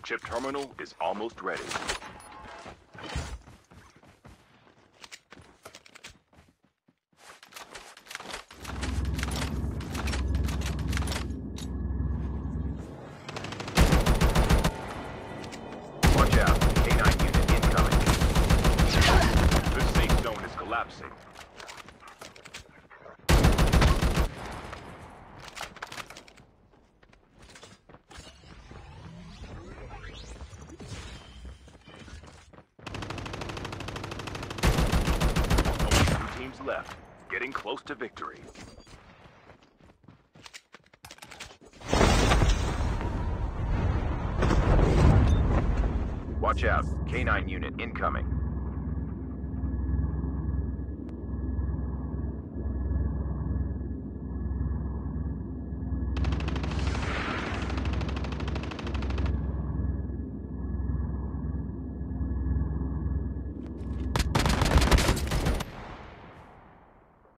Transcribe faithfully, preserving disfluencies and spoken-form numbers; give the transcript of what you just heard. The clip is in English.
chip terminal is almost ready. Watch out, K nine unit incoming. The safe zone is collapsing. Teams left, getting close to victory. Watch out, K nine unit incoming.